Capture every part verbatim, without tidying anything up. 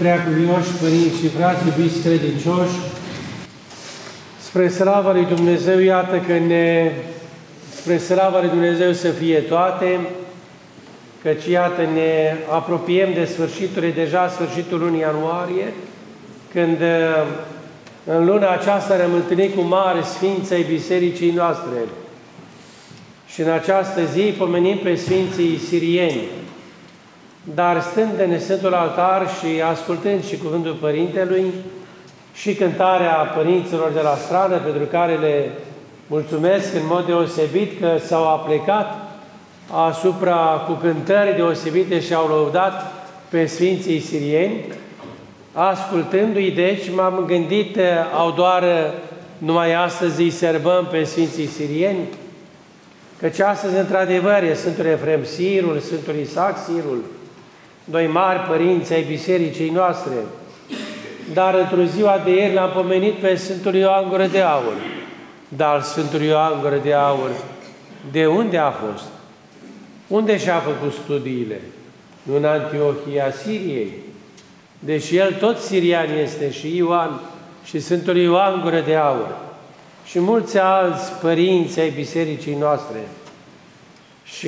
Preacuvioși părinți și frați, iubiți credincioși, spre slava lui Dumnezeu, iată că ne, spre slava lui Dumnezeu să fie toate, căci iată ne apropiem de sfârșitul, deja sfârșitul lunii ianuarie, când în luna aceasta ne-am întâlnit cu mare sfință ai bisericii noastre. Și în această zi pomenim pe Sfinții Sirieni. Dar stând în Sfântul Altar și ascultând și cuvântul Părintelui și cântarea părinților de la strană, pentru care le mulțumesc în mod deosebit că s-au aplecat asupra cu cântări deosebite și au lăudat pe Sfinții Sirieni, ascultându-i, deci, m-am gândit, au doar numai astăzi îi servăm pe Sfinții Sirieni, căci astăzi, într-adevăr, e Sfântul Efrem Sirul, Sfântul Isaac Sirul, doi mari părinți ai bisericii noastre, dar într-o ziua de ieri l-am pomenit pe Sfântul Ioan Gură de Aur. Dar Sfântul Ioan Gură de Aur, de unde a fost? Unde și-a făcut studiile? În Antiohia Siriei. Deci el tot sirian este, și Ioan, și Sfântul Ioan Gură de Aur, și mulți alți părinți ai bisericii noastre. Și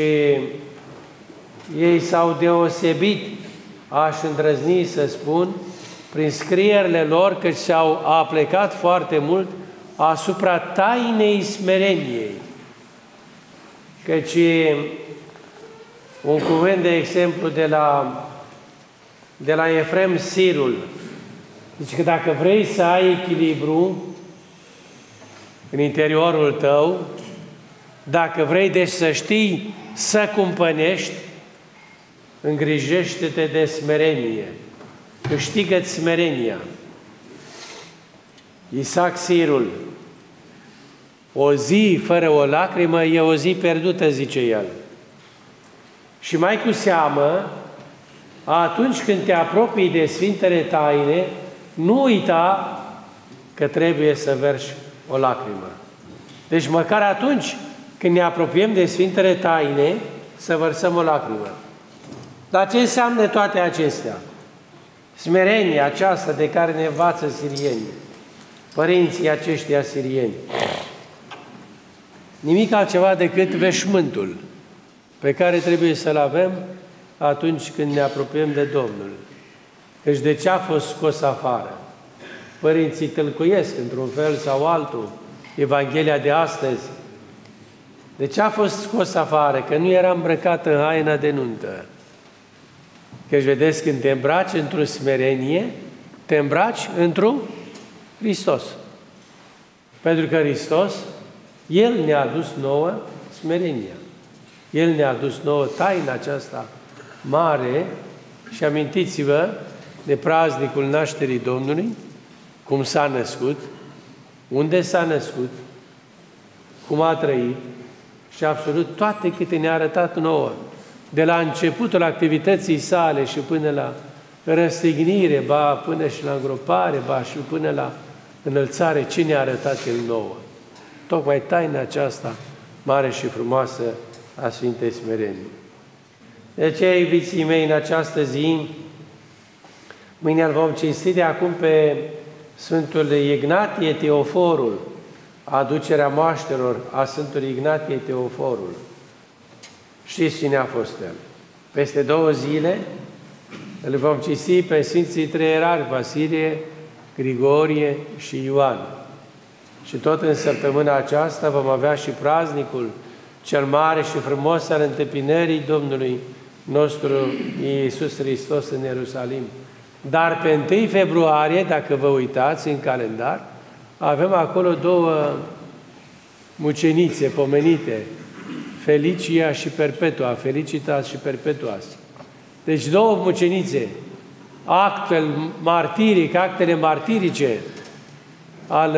ei s-au deosebit, aș îndrăzni să spun, prin scrierile lor, că și-au aplecat foarte mult asupra tainei smereniei. Căci un cuvânt de exemplu de la, de la Efrem Sirul, zice că dacă vrei să ai echilibru în interiorul tău, dacă vrei deci să știi să cumpănești, îngrijește-te de smerenie, câștigă-ți smerenia. Isaac Sirul, o zi fără o lacrimă e o zi pierdută, zice el. Și mai cu seamă, atunci când te apropii de Sfintele Taine, nu uita că trebuie să verși o lacrimă. Deci măcar atunci când ne apropiem de Sfintele Taine, să vărsăm o lacrimă. Dar ce înseamnă toate acestea? Smerenia aceasta de care ne învață sirieni, părinții aceștia sirieni. Nimic altceva decât veșmântul pe care trebuie să-l avem atunci când ne apropiem de Domnul. Deci de ce a fost scos afară? Părinții tâlcuiesc într-un fel sau altul Evanghelia de astăzi. De ce a fost scos afară? Că nu era îmbrăcat în haina de nuntă. Căci vedeți, când te îmbraci într-o smerenie, te îmbraci într-un Hristos. Pentru că Hristos, El ne-a adus nouă smerenia. El ne-a adus nouă taina aceasta mare și amintiți-vă de praznicul nașterii Domnului, cum s-a născut, unde s-a născut, cum a trăit și absolut toate câte ne-a arătat nouă. De la începutul activității sale și până la răstignire, ba până și la îngropare, ba și până la înălțare, ce ne-a arătat El nouă? Tocmai taina aceasta mare și frumoasă a Sfintei Smerenii. De aceea, iubiții mei, în această zi, mâine îl vom cinsti de acum pe Sfântul Ignatie Teoforul, aducerea moaștelor a Sfântului Ignatie Teoforul. Știți cine a fost el? Peste două zile îl vom cinsti pe Sfinții Trei Ierarhi, Vasilie, Grigorie și Ioan. Și tot în săptămâna aceasta vom avea și praznicul cel mare și frumos al întâmpinării Domnului nostru Iisus Hristos în Ierusalim. Dar pe întâi februarie, dacă vă uitați în calendar, avem acolo două mucenițe pomenite, Felicia și Perpetua, Felicitas și Perpetuas. Deci două mucenițe, actul martiric, actele martirice al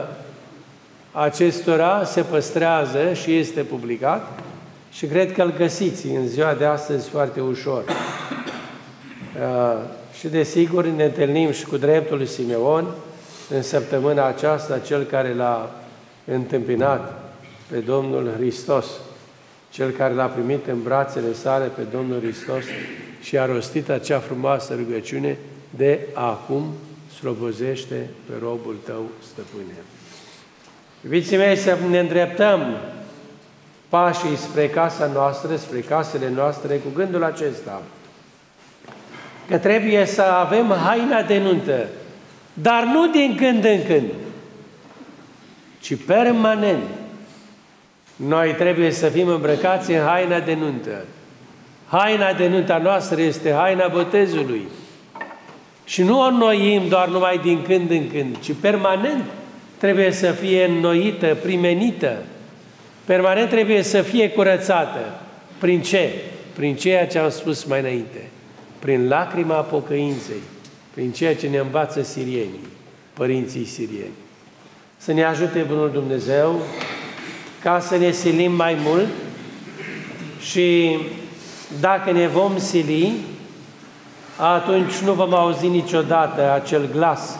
acestora se păstrează și este publicat și cred că îl găsiți în ziua de astăzi foarte ușor. Uh, și desigur ne întâlnim și cu dreptul lui Simeon în săptămâna aceasta, cel care l-a întâmpinat pe Domnul Hristos, cel care l-a primit în brațele sale pe Domnul Hristos și a rostit acea frumoasă rugăciune: de acum slobozește pe robul tău, stăpâne. Iubiții mei, să ne îndreptăm pașii spre casa noastră, spre casele noastre, cu gândul acesta, că trebuie să avem haina de nuntă, dar nu din când în când, ci permanent. Noi trebuie să fim îmbrăcați în haina de nuntă. Haina de nuntă noastră este haina botezului. Și nu o înnoim doar numai din când în când, ci permanent trebuie să fie înnoită, primenită. Permanent trebuie să fie curățată. Prin ce? Prin ceea ce am spus mai înainte. Prin lacrima pocăinței. Prin ceea ce ne învață sirienii, părinții sirieni. Să ne ajute Bunul Dumnezeu ca să ne silim mai mult și dacă ne vom sili, atunci nu vom auzi niciodată acel glas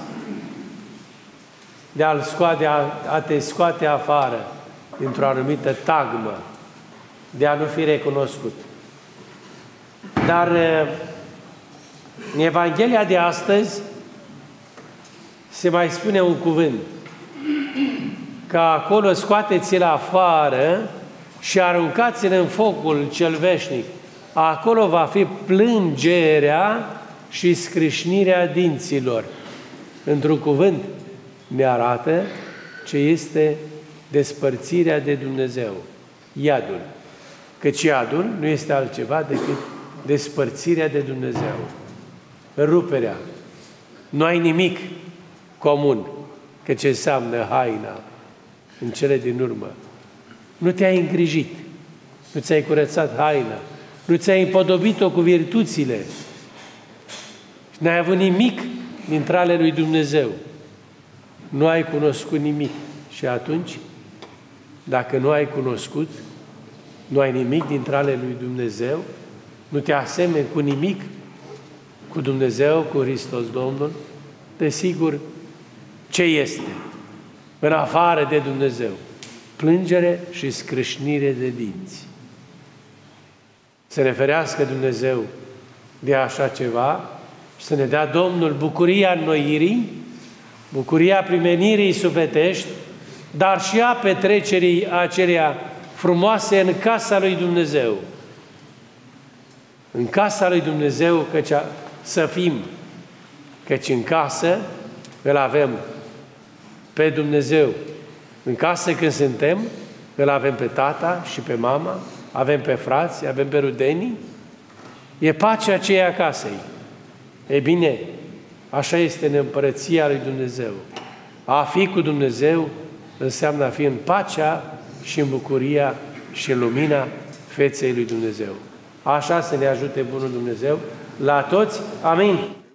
de a, scoate, a, a te scoate afară dintr-o anumită tagmă, de a nu fi recunoscut. Dar în Evanghelia de astăzi se mai spune un cuvânt, că acolo scoateți-l afară și aruncați-l în focul cel veșnic. Acolo va fi plângerea și scrâșnirea dinților. Într-un cuvânt ne arată ce este despărțirea de Dumnezeu, iadul. Căci iadul nu este altceva decât despărțirea de Dumnezeu, ruperea. Nu ai nimic comun, că ce înseamnă haina în cele din urmă. Nu te-ai îngrijit, nu ți-ai curățat haina, nu ți-ai împodobit-o cu virtuțile și n-ai avut nimic dintre ale lui Dumnezeu. Nu ai cunoscut nimic. Și atunci, dacă nu ai cunoscut, nu ai nimic dintre ale lui Dumnezeu, nu te asemeni cu nimic cu Dumnezeu, cu Hristos Domnul, desigur, ce este? În afară de Dumnezeu, plângere și scrâșnire de dinți. Să ne ferească Dumnezeu de așa ceva și să ne dea Domnul bucuria înnoirii, bucuria primenirii sufletești, dar și a petrecerii acelea frumoase în casa lui Dumnezeu. În casa lui Dumnezeu, căci să fim, căci în casă îl avem pe Dumnezeu. În casă când suntem, îl avem pe tata și pe mama, avem pe frați, avem pe rudenii, e pacea aceea casei. E bine, așa este în împărăția lui Dumnezeu. A fi cu Dumnezeu înseamnă a fi în pacea și în bucuria și în lumina feței lui Dumnezeu. Așa să ne ajute Bunul Dumnezeu la toți. Amin.